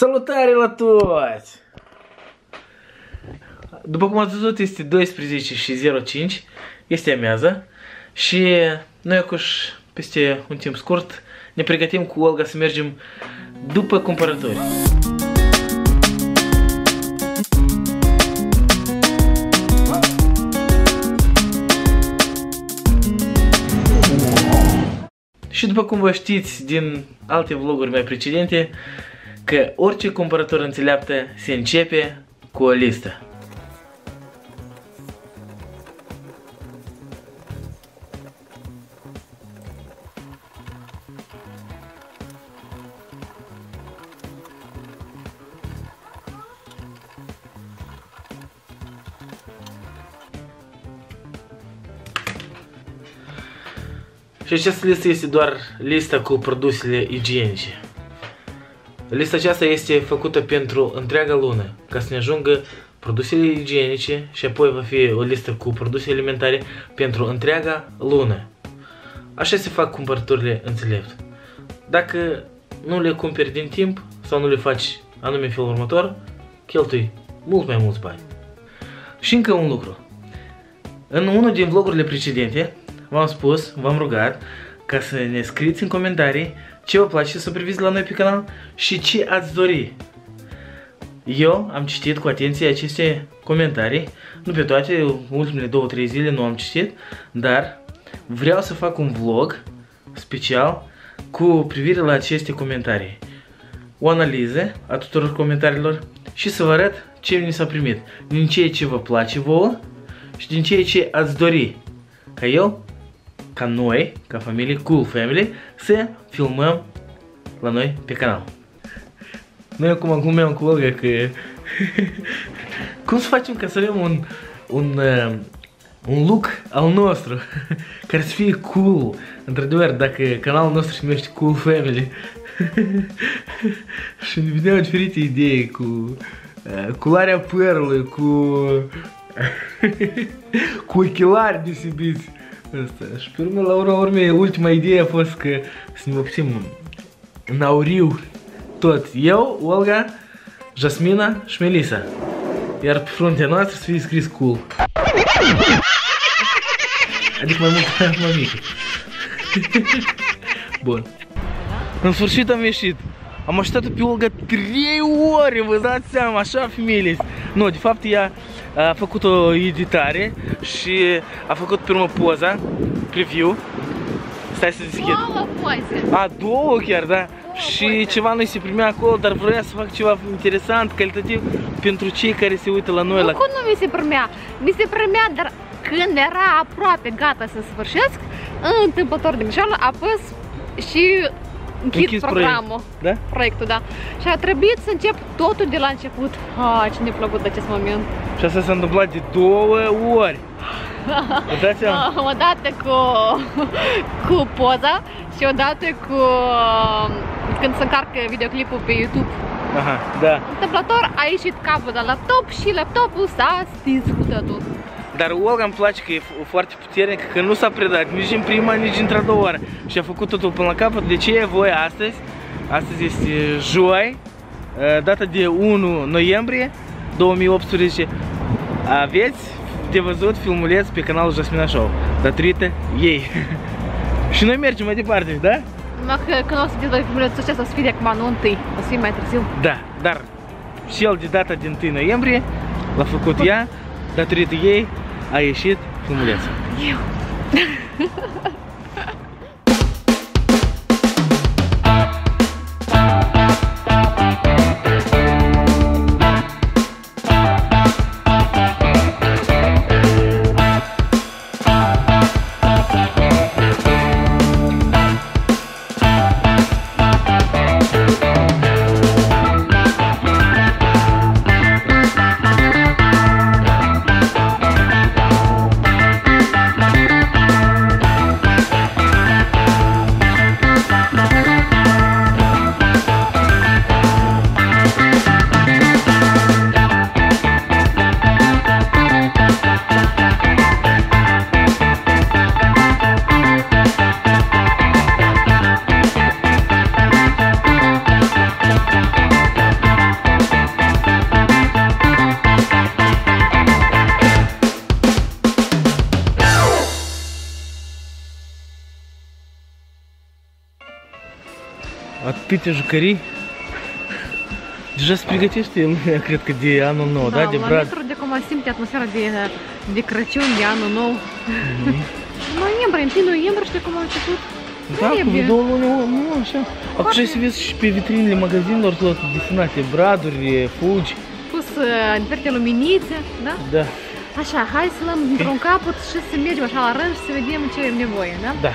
Salutare la toți! După cum ați văzut, este 12:05, este amiază și noi acuși, peste un timp scurt, ne pregătim cu Olga să mergem după cumpărături. Și după cum vă știți din alte vloguri mai precedente, că orice cumpărătură înțeleaptă se începe cu o listă. Și această listă este doar lista cu produsele igienice. Lista aceasta este făcută pentru întreaga lună, ca să ne ajungă produsele igienice și apoi va fi o listă cu produse alimentare pentru întreaga lună. Așa se fac cumpărăturile înțelepte. Dacă nu le cumperi din timp sau nu le faci anume în felul următor, cheltui mult mai mulți bani. Și încă un lucru. În unul din vlogurile precedente v-am spus, v-am rugat ca să ne scrieți în comentarii ce vă place să priviți la noi pe canal și ce ați dori. Eu am citit cu atenție aceste comentarii, nu pe toate, ultimele 2-3 zile nu am citit, dar vreau să fac un vlog special cu privire la aceste comentarii. O analiză a tuturor comentariilor și să vă arăt ce mi s-a primit, din ceea ce vă place vouă și din ceea ce ați dori ca eu, ca noi, ca familie, Cool Family, să filmăm la noi pe canal. Noi acum glumeam cu Olga că cum să facem ca să avem un look al nostru care să fie cool. Într-adevăr, dacă canalul nostru se numește Cool Family și ne vedeau diferite idei cu culoarea părului, cu ochelari deosebiți. Asta. Și pe urmă, la urmă, ultima idee a fost că să ne vopsim în auriu tot. Eu, Olga, Jasmina și Melissa. Iar pe fruntea noastră să fie scris cool. Adică mai mult mai mică. Bun. În sfârșit am ieșit. Am așteptat pe Olga 3 ore, vă dați seama, așa familie. Nu, de fapt ea a făcut o editare și a făcut pe urmă poza, preview. Stai să deschid. 2 poze. A, 2 chiar, da. Și ceva nu se primea acolo, dar vrea să fac ceva interesant, calitativ pentru cei care se uită la noi. Nu, cum nu mi se primea? Mi se primea, dar când era aproape gata să sfârșesc, întâmplător de greșeală, apăs și închid programul. Da? Proiectul, da. Și a trebuit să încep totul de la început. Ce ne-a plăcut acest moment. Și asta s-a întâmplat de 2 ori. Odată cu poza și odată cu când se încarcă videoclipul pe YouTube. Aha, da. Întâmplător a ieșit capul de laptop și laptopul s-a stins cu totul. Dar Olga îmi place că e foarte puternică, că nu s-a predat nici în prima, nici într-a doua oră. Și a făcut totul până la capăt. De ce voi astăzi? Astăzi este joi, data de 1 noiembrie 2018. Aveți de văzut filmuleț pe canalul Jasmina Show, datorită ei. Și noi mergem mai departe, da? Numai că când o să dezvolți filmulețul acesta o să fie de acum, nu întâi, o să fie mai târziu. Da, dar cel de data din 1 noiembrie l-a făcut ea, datorită ei a ieșit filmulețul. Eu. Atâtea jucării. Deja se pregătește lumea, cred că de anul nou, da? De la brad. metru de acum simte atmosfera de Crăciun, de anul nou. Noiembrie, 1 noiembrie, știi cum a început? Da, cu 2 luni, nu, așa. Acum să vezi și pe vitrinele magazinelor tot desenate, braduri, fugi. Pus diferite luminițe, da? Da. Așa, hai să luăm într-un capăt și să mergem așa la rând și să vedem ce avem nevoie, da? Da.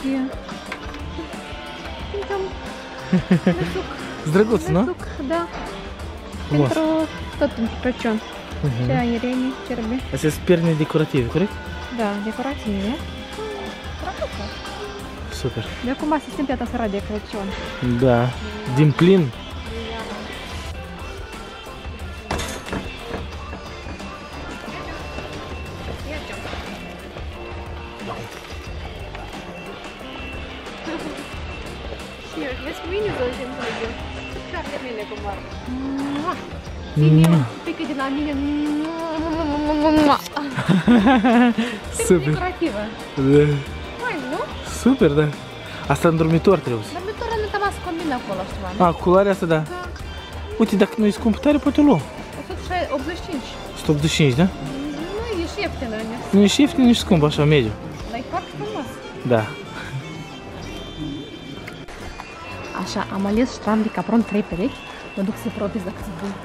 Zdrăguț, nu? Da. Frumos. Tot pentru Crăciun. Ce airenii, cerbe. Astea sunt perne decorative, corect? Da, decorative. Super. De acum se simte atmosfera de Crăciun. Da, din plin. Vezi cu mine, zău, foarte bine cum ar. Pică de la mine. Super. Decorativă. Da. Hai, nu? Super, da. Asta în dormitor trebuie. Dormitorul nu te-a combină acolo, ceva. A, culoarea asta, da. Uite, dacă nu e scumpă tare, poate o luăm. 185. 185, da? Nu, e și ieftină. Nu e și ieftin, nici scump, așa, mediu. Dar e foarte frumos. Da. Așa, am ales ștram de capron 3 perechi. Mă duc să probez dacă sunt bun.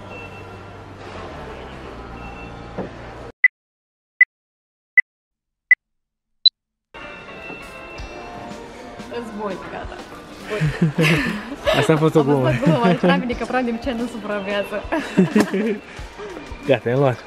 Îți gata. Asta a fost o glumă. Am văzut glumă, ștram de capron de ce nu supraviețuie. Gata, am luat.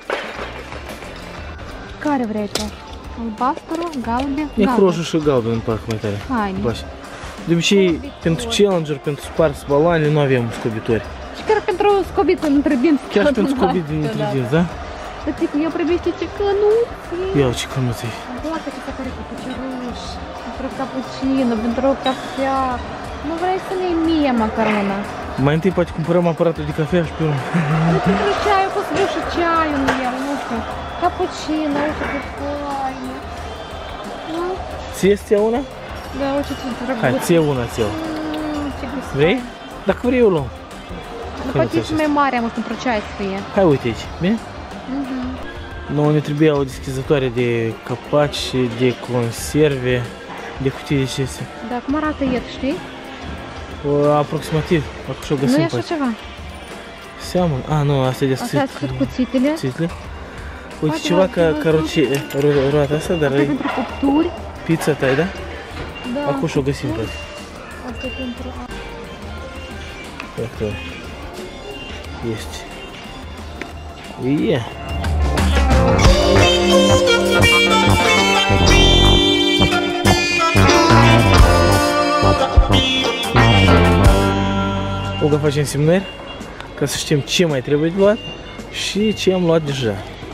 Care vrei tu? Albastru, galben? E cu roșu și galben îmi plac mai tare. Haine. De obicei, pentru challenger, pentru spars baloane, nu avem scobitori. Și chiar pentru scobiți îmi trebuie. Chiar și pentru scobiți din ingredienți, da? Dar țică, eu privește ce cănuți. Iau ce cănuți. Îmi place ce care cu puceruș, pentru cappuccino, pentru cafea. Nu vrei să ne mie macarona? Mai întâi poate cumpărăm aparatul de cafea și pe urmă. Pentru ceaiul, pot să vreau și ceaiul în el, nu știu. Cappuccino, uite ce faine. Ție ți-a una? Da, uite ce drăguț. Hai, ție una, ție o. Ce gust. Vrei? Dacă vrei, eu luăm. Poate e și mai mare, mă, pentru ceai să fie. Hai, uite aici, bine? Nouă ne trebuia o deschizătoare de capaci, de conserve, de cutii de acestea. Da, cum arată el, știi? Aproximativ, acum și-o găsim. Nu e așa ceva? Seamănă. A, nu, asta e de Astea sunt cuțitele. Cuțitele. Uite, ceva ca roata asta, dar asta e pentru cupturi. pizza ta, da? Da. Acum și-o găsim, frate. Asta e pentru... Iată. Este. Yeah. O facem semnări ca să știm ce mai trebuie de luat și ce am luat deja.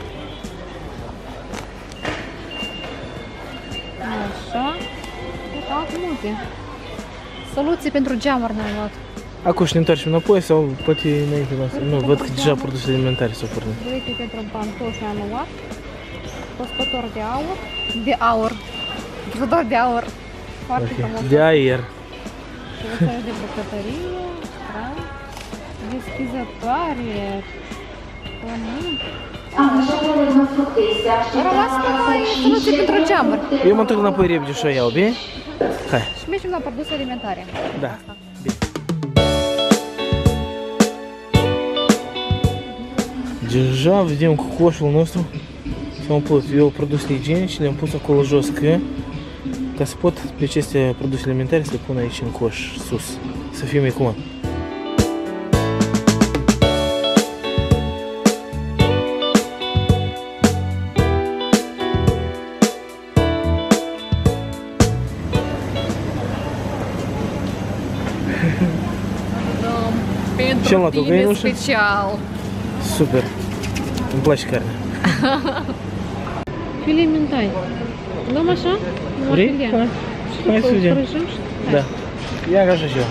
Așa. Uite, multe. Soluții pentru geamuri ne-am luat. Acum și ne întoarcem înapoi sau poate înainte noastră? Nu, văd că deja produse alimentare s-au pornit. Uite pentru pantofi am luat. Spăsător de aur. De aur. Spăsător de aur. Foarte frumos. De aer. Șurubel de bucătărie. Deschizătoare. Pământ. Rămas soluții pentru geamuri. Eu mă întorc înapoi repede și o iau, bine? Hai. Și mergem la produse alimentare. Da. Bine. Deja vedem cu coșul nostru s-au pus eu produsele igienice, le-am pus acolo jos ca să pot pe aceste produse alimentare să le pun aici în coș sus, să fie mai comod. Pentru tine special. Super. Îmi place carnea. Filet mintai. Luăm așa? Vrei? Hai să vedem. Da. Ia așa și eu.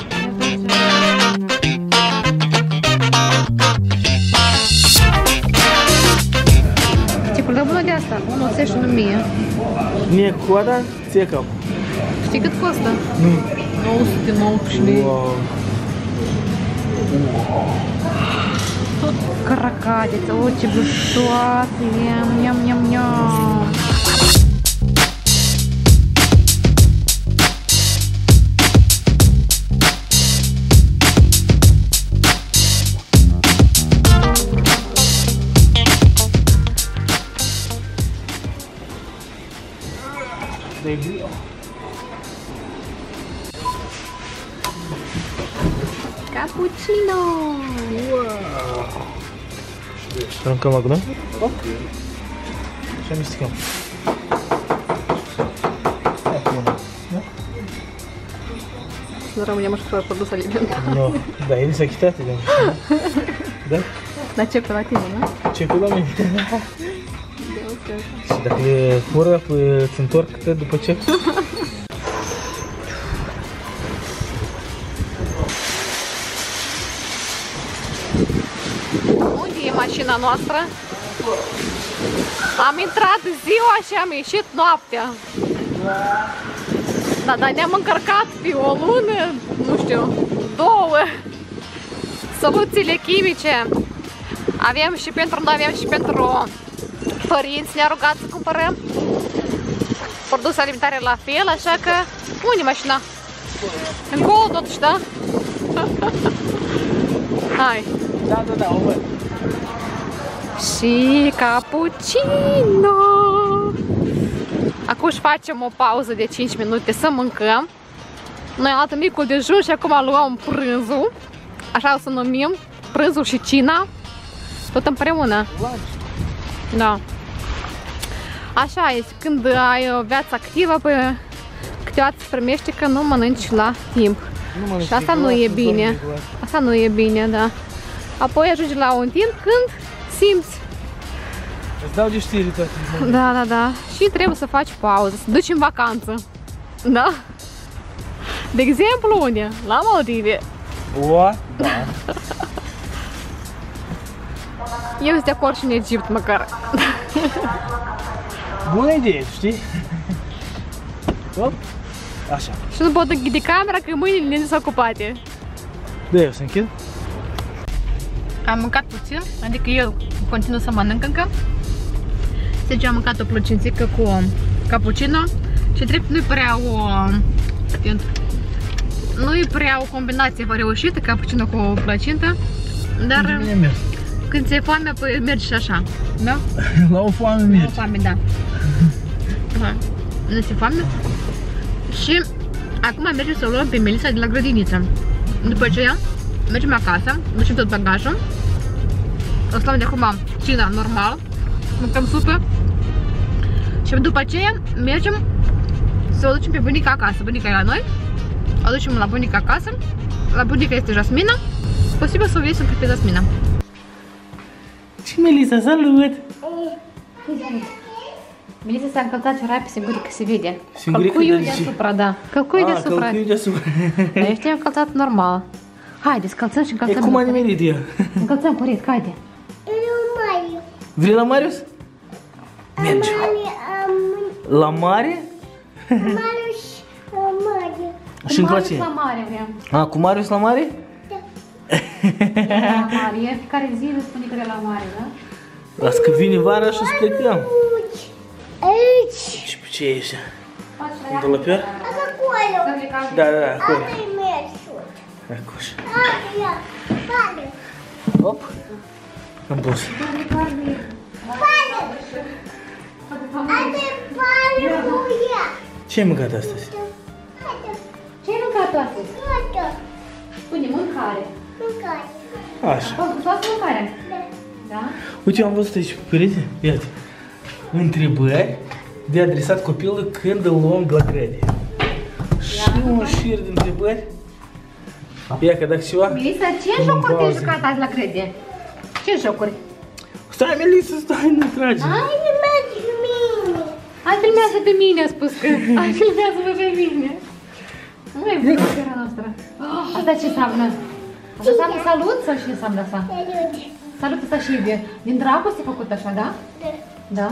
Ce bună de asta? Nu ți-ești 1000. Mie coada, ție cap. Știi cât costă? Nu. 919 lei. Wow. Каракатица, очень густоватый. Ням-ням-ням. Cappuccino. Wow. Trancăm acum, da? Ok. Și amestecăm. Nu rămânem așa fără produs alimentar. Nu, da, el s-a chitat, da? Dar ce pe la tine, nu? Ce pe la mine? Și dacă e fură, îți întorc după ce? Unde e mașina noastră? Am intrat ziua și am ieșit noaptea. Da, dar ne-am încărcat pe o lună, nu știu, 2 soluțiile chimice. Avem și pentru noi, avem și pentru părinți, ne-a rugat să cumpărăm produse alimentare la fel, așa că unde e mașina? Încolo totuși, da? Hai! Da, o văd. Și cappuccino! Acum își facem o pauză de 5 minute să mâncăm. Noi am luat micul dejun și acum luăm prânzul. Așa o să numim, prânzul și cina. Tot împreună. Da. Așa este, când ai o viață activă, câteodată se primește că nu mănânci la timp. Și asta nu e bine. Asta nu e bine, da. Apoi ajungi la un timp când simți. Îți dau de știri toate. Da. Și trebuie să faci pauză, să duci în vacanță. Da? De exemplu, unde? La Maldive. O, da. Eu sunt de acord și în Egipt, măcar. Bună idee, știi? Op. Așa. Și nu pot închide camera că mâinile nu sunt ocupate. Da, eu să închid. Am mâncat puțin, adică eu continuu să mănânc încă. Deci am mâncat o plăcințică cu cappuccino și drept nu-i prea o combinație reușită, cappuccino cu plăcintă, dar când ți-e foame, mergi și așa, da? La o foame mergi. La o foame, da. Nu ți-e foame? Și acum mergem să o luăm pe Melissa de la grădiniță. După aceea mergem acasă, ducem tot bagajul. O să luăm de acum cina normal, mâncăm supă. Și după aceea mergem să o ducem pe bunica acasă. Bunica e la noi. O ducem la bunica acasă. La bunica este Jasmina. Posibil să o vezi pe Jasmina. Și Melissa, salut! Melissa s-a încălțat ciorapi singurică, se vede. Singurică deasupra, da. Călcuiul deasupra. Călcuiul deasupra. Dar eu știu încălțat normal. Haide, scălțăm și încălțăm. E cum a nimerit ea? Încălțăm corect, haide. Vrei la Marius? Mergi. La mare? Marius la mare. Și în place? La mare vrem. A, cu Marius la mare? Da. La mare, fiecare zi ne spune că e la mare, da? Las că vine vara și o să plecăm. Aici. Și pe ce e așa? Un dulăpior? Acolo. Da, acolo. Asta e mersul. Acolo. Pare. Hop. Am pus. Pare. Pare cu ea. Ce ai mâncat astăzi? Ce ai mâncat astăzi? Toată. Spune, mâncare. Mâncare. Așa. Toată mâncarea? Da. Uite, eu am văzut aici pe perete, iată, întrebări de adresat copilului când îl luăm de la grădie. Și un șir de întrebări. Ia că dacă ceva... Melissa, ce jocuri te-ai jucat azi la grădie? Ce jocuri? Stai, Melissa, stai, nu trage. Hai, mergi cu mine. Hai, filmează pe mine, a spus că. Hai, filmează-mă pe mine. Nu e bucăra noastră. Asta ce înseamnă? Asta înseamnă salut sau ce înseamnă asta? Salut. Salut, asta și e din dragoste făcut așa, da? Da. Da?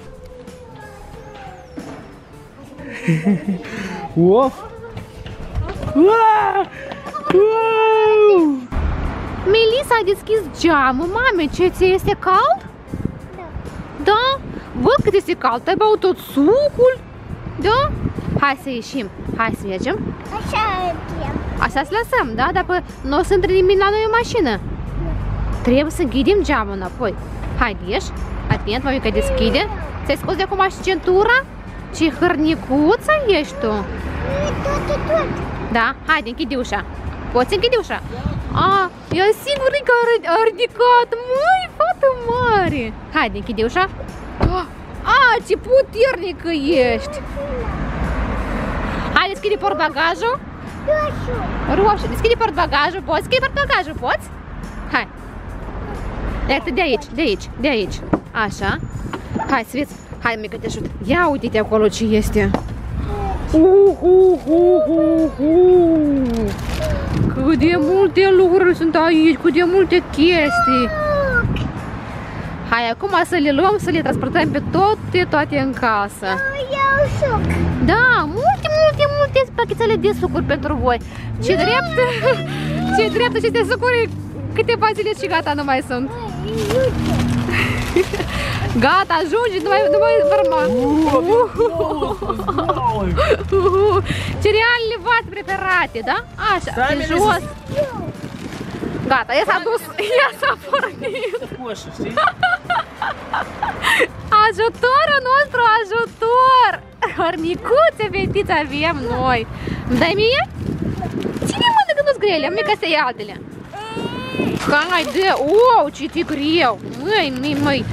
Of! Melissa a deschis geamul, mame, ce ți este cald? Da? Văd că este cald, ai băut tot sucul? Da? Hai să ieșim, hai să mergem. Așa mergem. Așa să lăsăm, da? Dar nu o să intre nimeni la noi în mașină. Trebuie să închidem geamul înapoi. Haide, ieși. Atent, mămica deschide. Ți-ai scos de acum și centura? Ce hărnicuță ești tu? Tot. Da? Haide, închide ușa. Poți închide ușa? A, ea singurică a ridicat. Măi, fată mare. Haide, închide ușa. A, ce puternică ești. Hai, deschide portbagajul. Roșu, deschide portbagajul, poți? Deschide portbagajul, poți? Hai. Iată, de aici. Așa. Hai, să vezi. Hai, mică, te ajut. Ia uite-te acolo ce este. Cât de multe lucruri sunt aici, cât de multe chestii. Hai, acum să le luăm, să le transportăm pe toate în casă. Iau suc. Da, multe pachetele de sucuri pentru voi. Ce drept aceste sucuri, câteva zile și gata, nu mai sunt. Gata, ajunge, nu mai forma. Cerealele voastre preferate, da? Așa, de jos. Gata, ea s-a dus, ea s-a pornit. Ajutorul nostru, ajutor! Hărnicuțe, fetiți, avem noi. Îmi dai mie? Ține mână că nu-s grele, am mica să iei altele. Haide, wow, ce e greu. Măi.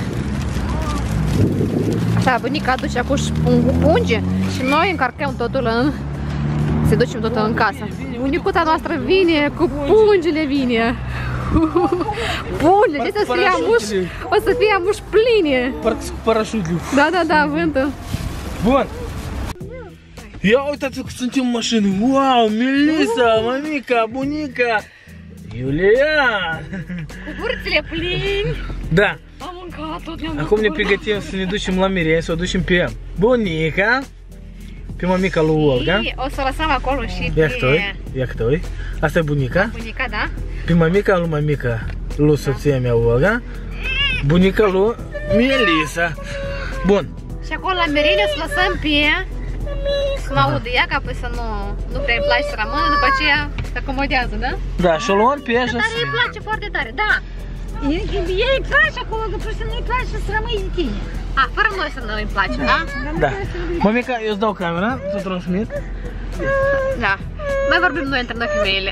Așa, bunica aduce acum punge și noi încărcăm totul se ducem totul în casă. Bunicuța noastră vine, cu pungile vine. Pungile, acestea o să fie amuși pline. Parcă cu parașutul. Da, vântul. Bun. Ia uitați că suntem în mașină. Wow, Melissa, mămica, bunica, Iulian. Cu burțile plini. Da. Am mâncat tot, ne-am Acum ne pregătim să ne ducem la Mireni, să o ducem pe bunica, pe mămica lui Olga. O să lăsăm acolo și Ia câtoi. Asta e bunica. Bunica, da? Pe mămica lui soția mea Olga. Bunica lui Melissa. Bun. Și acolo la Mireni o să lăsăm pe... Să mă audă ea, ca apoi să nu prea îi place să rămână, după aceea se acomodează, da? Da, și o luăm pe ea și... Dar îi place foarte tare, da. Ei îi place acolo, că просто nu-i place să rămâi de tine. A, fără noi să nu-i place, da? Da. Mămica, eu îți dau camera, să transmit. Da. Mai vorbim noi între noi femeile.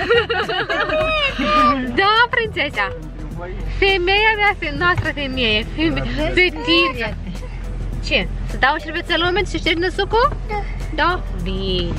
Da, prințesa. Femeia mea, noastră femeie. Fetița. Ce? Să dau o șervețel umed și ștergi de sucul? Da. Bine.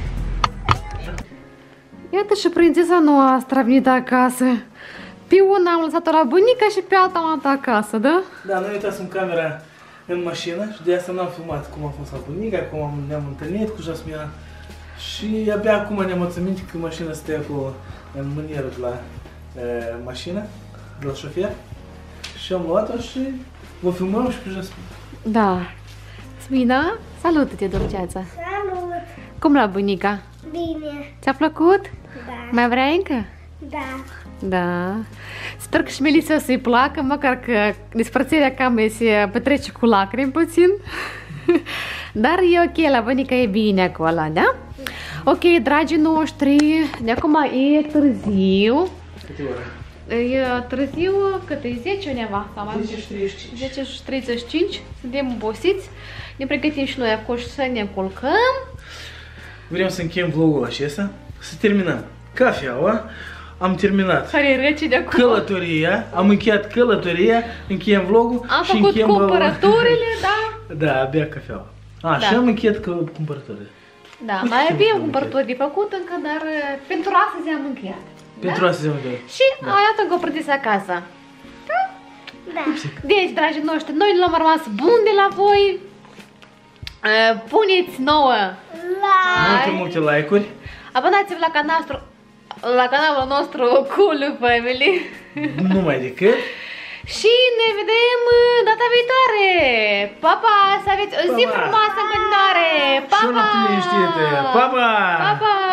Iată și prințesa noastră a venit acasă. Pe una am lăsat-o la bunica și pe alta am luat acasă, da? Da, noi uitasem camera în mașină și de asta n-am filmat cum a fost la bunica, cum ne-am întâlnit cu Jasmina. Și abia acum ne-am mulțumit că mașina stă acolo în mânieră de la mașină, de la șofer. Și am luat-o și vă filmăm și pe Jasmina. Da. Smina, salută-te, dulceața. Salut. Cum la bunica? Bine. Ți-a plăcut? Da. Mai vrei încă? Da. Da. Sper că și Melissa o să-i placă, măcar că despărțirea cam se petrece cu lacrimi puțin. Dar e ok, la bunica e bine acolo, da? Ok, dragii noștri, de acum e târziu. Câte ore? E târziu, cât e 10 undeva? 10:35. 10:35, suntem obosiți. Ne pregătim și noi acolo și să ne culcăm. Vrem să încheiem vlogul acesta, să terminăm cafeaua. Am terminat călătoria, am încheiat călătoria, încheiem vlogul am și făcut încheiem cumpărăturile, da? Da, abia cafeaua. A, Da. și am încheiat cumpărătorile. Da, Uite mai ce avem am cumpărături de făcut încă, dar pentru astăzi am încheiat. Pentru asta am încheiat. Și iată încă o părțis acasă. Da. Deci, dragii noștri, noi l-am rămas bun de la voi. Puneți nouă Multe like-uri. abonați-vă la canalul nostru Cool Family. Numai decât. Și ne vedem data viitoare. Pa, pa, să aveți o zi frumoasă în continuare. Pa, Și o noapte liniștită. Pa, pa! Pa, pa!